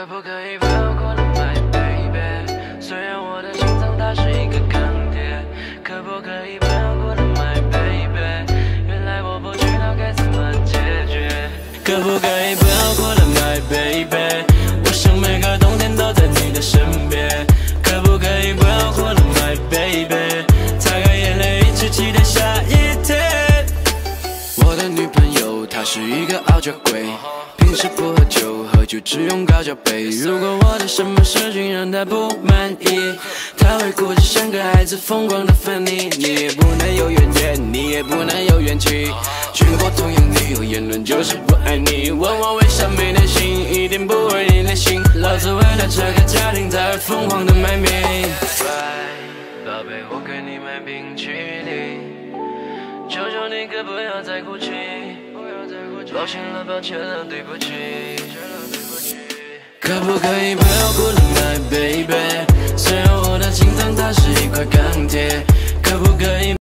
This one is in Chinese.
可不可以不要过了 my baby？ 虽然我的心脏它是一个钢铁，可不可以不要过了 my baby？ 原来我不知道该怎么解决。可不可以不要过了 my baby？ 我想每个冬天都在你的身边。可不可以不要过了 my baby？ 擦干眼泪，一起期待下一天。我的女朋友她是一个傲娇鬼，平时不喝酒，喝酒只用高脚杯。如果我的什么事情让她不满意，她会哭着像个孩子疯狂的分你。你也不能有怨言，你也不能有怨气，全国同样你有言论就是不爱你。问我为什么没耐心，一点不为你内心，老子为了这个家庭才会疯狂的卖命。宝贝，我给你买冰淇淋，求求你可不要再哭泣，抱歉了，抱歉了，对不起。可不可以不要哭了 my baby？